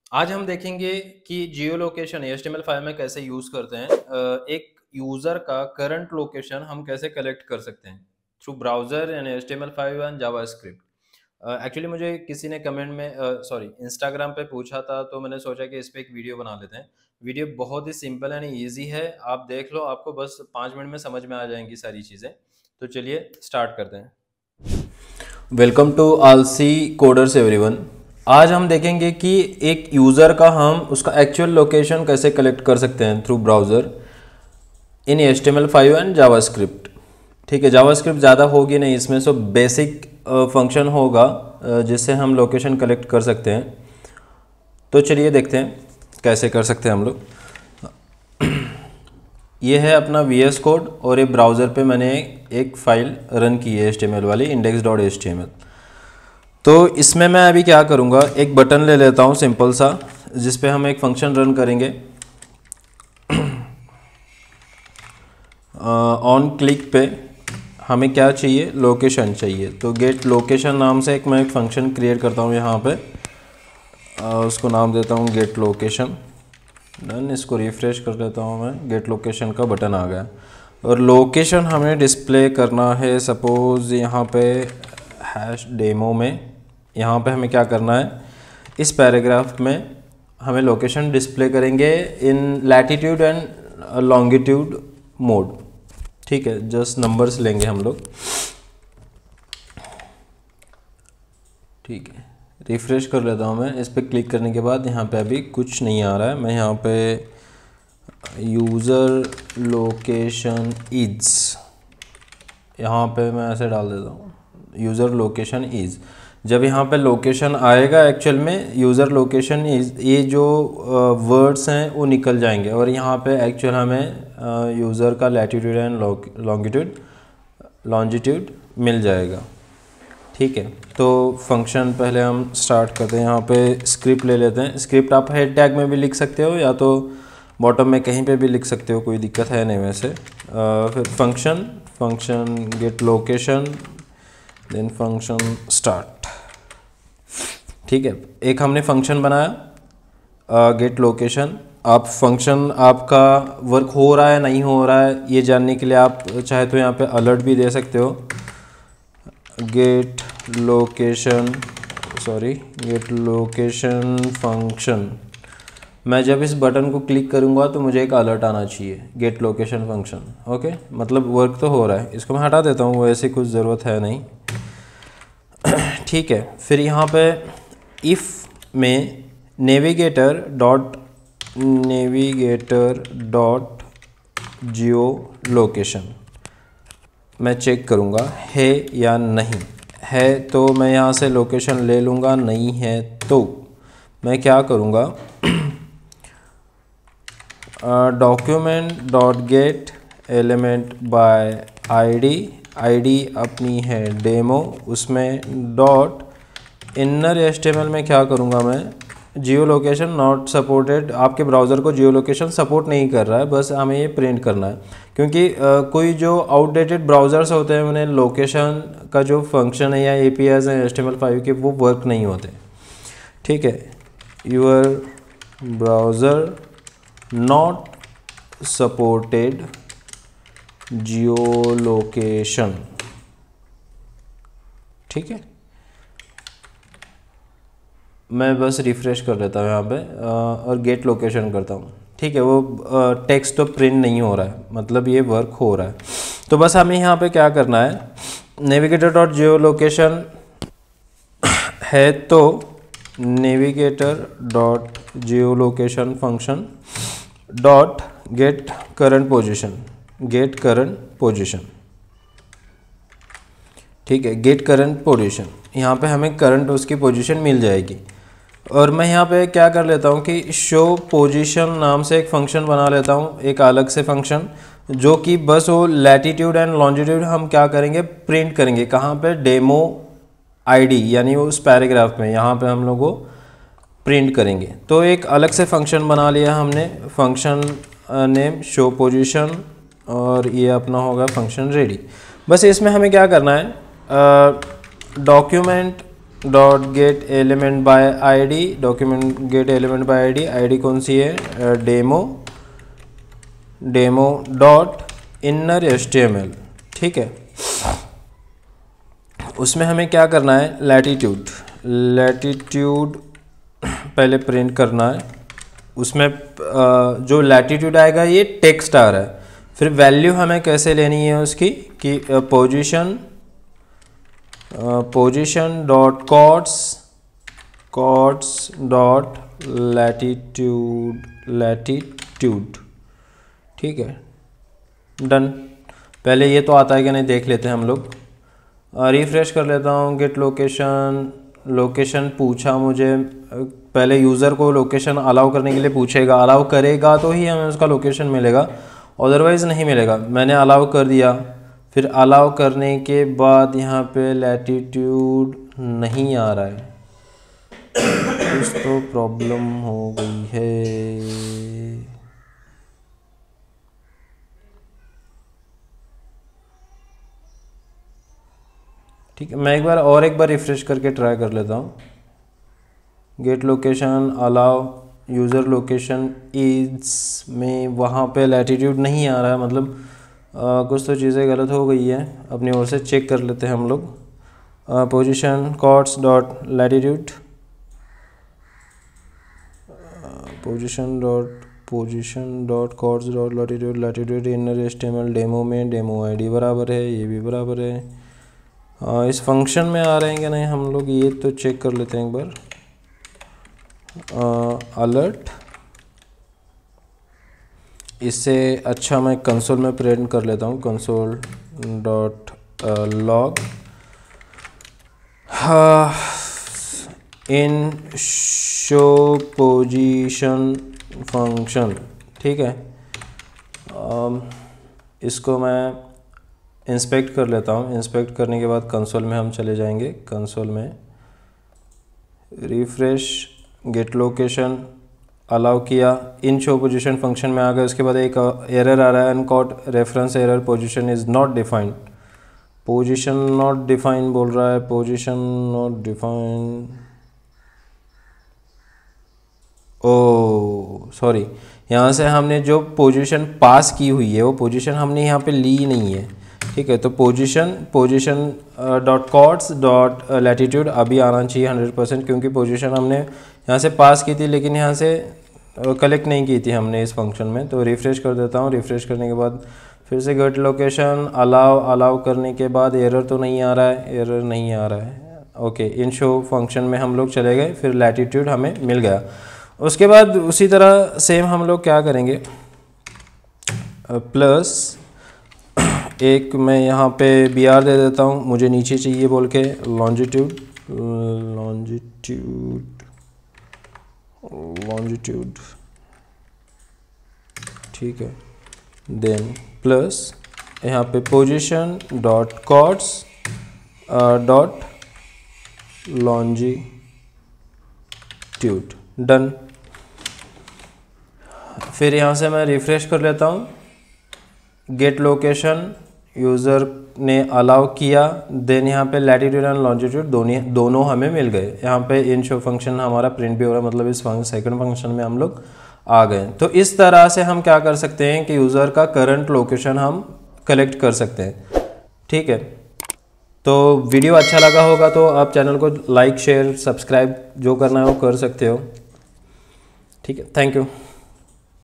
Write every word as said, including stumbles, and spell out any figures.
आज हम देखेंगे कि geo location H T M L five में कैसे यूज़ करते हैं। अ, एक यूज़र का करंट लोकेशन हम कैसे कलेक्ट कर सकते हैं through browser and H T M L five and JavaScript. Actually मुझे किसी ने कमेंट में सॉरी इंस्टाग्राम पे पूछा था, तो मैंने सोचा कि इस पे एक वीडियो बना लेते हैं। वीडियो बहुत ही सिंपल एंड ईजी है, आप देख लो, आपको बस पाँच मिनट में समझ में आ जाएंगी सारी चीज़ें। तो चलिए स्टार्ट करते हैं। Welcome to Aalsi Coders everyone. आज हम देखेंगे कि एक यूज़र का हम उसका एक्चुअल लोकेशन कैसे कलेक्ट कर सकते हैं through browser in H T M L five and JavaScript. ठीक है, जावास्क्रिप्ट ज़्यादा होगी नहीं इसमें, सो बेसिक फंक्शन होगा अ, जिससे हम लोकेशन कलेक्ट कर सकते हैं। तो चलिए देखते हैं कैसे कर सकते हैं हम लोग। ये है अपना वी एस कोड और ये ब्राउज़र पे मैंने एक फ़ाइल रन की है एच टी एम एल वाली index dot H T M L. तो इसमें मैं अभी क्या करूँगा, एक बटन ले लेता हूँ सिंपल सा, जिस पे हम एक फंक्शन रन करेंगे। ऑन क्लिक पे हमें क्या चाहिए, लोकेशन चाहिए। तो गेट लोकेशन नाम से एक मैं एक फंक्शन क्रिएट करता हूँ यहाँ पे। आ, उसको नाम देता हूँ गेट लोकेशन। डन, इसको रिफ्रेश कर लेता हूँ मैं। गेट लोकेशन का बटन आ गया और लोकेशन हमें डिस्प्ले करना है। सपोज़ यहाँ पे हैश डेमो में, यहाँ पे हमें क्या करना है, इस पैराग्राफ में हमें लोकेशन डिस्प्ले करेंगे in latitude and longitude mode. ठीक है, जस्ट नंबर्स लेंगे हम लोग। ठीक है, रिफ्रेश कर लेता हूँ मैं। इस पर क्लिक करने के बाद यहाँ पे अभी कुछ नहीं आ रहा है। मैं यहाँ पे यूज़र लोकेशन इज़, यहाँ पे मैं ऐसे डाल देता हूँ यूज़र लोकेशन इज़। जब यहाँ पे लोकेशन आएगा एक्चुअल में यूज़र लोकेशन इज़, ये जो वर्ड्स हैं वो निकल जाएंगे और यहाँ पे एक्चुअल हमें यूज़र का लैटिट्यूड एंड लॉन्गिट्यूड लॉन्जिट्यूड मिल जाएगा। ठीक है, तो फंक्शन पहले हम स्टार्ट करते हैं। यहाँ पे स्क्रिप्ट ले लेते हैं। स्क्रिप्ट आप हेड टैग में भी लिख सकते हो या तो बॉटम में कहीं पे भी लिख सकते हो, कोई दिक्कत है नहीं वैसे। आ, फिर function function get location, then function start. ठीक है, एक हमने फंक्शन बनाया गेट लोकेशन। आप फंक्शन आपका वर्क हो रहा है नहीं हो रहा है ये जानने के लिए आप चाहे तो यहाँ पे अलर्ट भी दे सकते हो। Get location sorry get location function, मैं जब इस बटन को क्लिक करूँगा तो मुझे एक अलर्ट आना चाहिए गेट लोकेशन फंक्शन। ओके, मतलब वर्क तो हो रहा है। इसको मैं हटा देता हूँ, वो ऐसे कुछ ज़रूरत है नहीं। ठीक है, फिर यहाँ पे इफ़ में navigator dot navigator dot geo location मैं चेक करूँगा है या नहीं है। तो मैं यहाँ से लोकेशन ले लूँगा, नहीं है तो मैं क्या करूँगा, document dot get element by ID, ID अपनी है डेमो, उसमें डॉट इनर एचटीएमएल में क्या करूँगा मैं, जियो लोकेशन नॉट सपोर्टेड। आपके ब्राउज़र को जियो लोकेशन सपोर्ट नहीं कर रहा है, बस हमें ये प्रिंट करना है। क्योंकि आ, कोई जो आउटडेटेड ब्राउज़र्स होते हैं उन्हें लोकेशन का जो फंक्शन है या एपीआईज हैं H T M L five के वो वर्क नहीं होते। ठीक है, your browser not supported geo location. ठीक है, मैं बस रिफ़्रेश कर लेता हूँ यहाँ पे और गेट लोकेशन करता हूँ। ठीक है, वो टेक्स्ट तो प्रिंट नहीं हो रहा है, मतलब ये वर्क हो रहा है। तो बस हमें यहाँ पे क्या करना है, नेविगेटर डॉट जियो लोकेशन है तो navigator dot geo location function dot get current position, get current position. ठीक है, गेट करंट पोजीशन, यहाँ पे हमें करंट उसकी पोजीशन मिल जाएगी। और मैं यहाँ पे क्या कर लेता हूँ कि शो पोजीशन नाम से एक फ़ंक्शन बना लेता हूँ, एक अलग से फंक्शन, जो कि बस वो लैटिट्यूड एंड लॉन्जिट्यूड हम क्या करेंगे, प्रिंट करेंगे। कहाँ पे, डेमो आईडी, यानी उस पैराग्राफ में यहाँ पे हम लोग को प्रिंट करेंगे। तो एक अलग से फंक्शन बना लिया हमने, फंक्शन नेम शो पोजीशन, और ये अपना होगा फंक्शन रेडी। बस इसमें हमें क्या करना है, document dot get element by ID, document get element by ID, ID कौन सी है, demo demo dot inner HTML. ठीक है, उसमें हमें क्या करना है, लैटिट्यूड लैटिट्यूड पहले प्रिंट करना है। उसमें जो लैटिट्यूड आएगा ये टेक्स्ट आ रहा है, फिर वैल्यू हमें कैसे लेनी है उसकी कि position position dot coords coords dot latitude latitude. ठीक है, डन। पहले ये तो आता है कि नहीं देख लेते हैं हम लोग। रिफ्रेश कर लेता हूँ, गेट लोकेशन लोकेशन पूछा मुझे, पहले यूज़र को लोकेशन अलाउ करने के लिए पूछेगा, अलाउ करेगा तो ही हमें उसका लोकेशन मिलेगा, अदरवाइज़ नहीं मिलेगा। मैंने अलाउ कर दिया, फिर अलाउ करने के बाद यहाँ पे लैटिट्यूड नहीं आ रहा है, कुछ तो प्रॉब्लम हो गई है। ठीक है, मैं एक बार और एक बार रिफ्रेश करके ट्राई कर लेता हूँ। Get location allow user location is में वहाँ पे लैटिट्यूड नहीं आ रहा है, मतलब आ, कुछ तो चीज़ें गलत हो गई है, अपनी ओर से चेक कर लेते हैं हम लोग। Position coords dot latitude position dot position dot coords dot latitude latitude inner HTML demo में डेमो आईडी बराबर है, ये भी बराबर है। आ, इस फंक्शन में आ रहे हैं कि नहीं हम लोग ये तो चेक कर लेते हैं एक बार। अलर्ट, इससे अच्छा मैं कंसोल में प्रिंट कर लेता हूँ, console dot log in show position function. ठीक है, आ, इसको मैं इंस्पेक्ट कर लेता हूँ। इंस्पेक्ट करने के बाद कंसोल में हम चले जाएंगे, कंसोल में रिफ्रेश, गेट लोकेशन अलाउ किया, इन शो पोजीशन फंक्शन में आ गए। उसके बाद एक एरर आ रहा है, uncaught reference error, position is not defined, position not define बोल रहा है, position not define. Oh sorry, यहाँ से हमने जो पोजीशन पास की हुई है वो पोजीशन हमने यहाँ पे ली नहीं है। ठीक है, तो position position dot coords dot latitude अभी आना चाहिए हंड्रेड परसेंट, क्योंकि पोजीशन हमने यहाँ से पास की थी लेकिन यहाँ से कलेक्ट नहीं की थी हमने इस फंक्शन में। तो रिफ़्रेश कर देता हूँ। रिफ़्रेश करने के बाद फिर से गेट लोकेशन अलाउ अलाउ करने के बाद एरर तो नहीं आ रहा है, एरर नहीं आ रहा है। ओके, इन शो फंक्शन में हम लोग चले गए, फिर लैटिट्यूड हमें मिल गया। उसके बाद उसी तरह सेम हम लोग क्या करेंगे, प्लस एक मैं यहाँ पे बी आर दे देता हूँ, मुझे नीचे चाहिए बोल के, लॉन्जिट्यूड लॉन्जिट्यूड लॉन्जिट्यूड ठीक है, देन प्लस यहाँ पे position dot coords dot longitude, done. फिर यहाँ से मैं रिफ़्रेश कर लेता हूँ, गेट लोकेशन यूज़र ने अलाउ किया, देन यहाँ पे लैटिट्यूड एंड लॉन्जिट्यूड दोनों दोनों हमें मिल गए। यहाँ पे इन शो फंक्शन हमारा प्रिंट भी हो रहा है, मतलब इस सेकंड फंक्शन में हम लोग आ गए। तो इस तरह से हम क्या कर सकते हैं कि यूज़र का करंट लोकेशन हम कलेक्ट कर सकते हैं। ठीक है, तो वीडियो अच्छा लगा होगा तो आप चैनल को लाइक शेयर सब्सक्राइब जो करना है वो कर सकते हो। ठीक है, थैंक यू।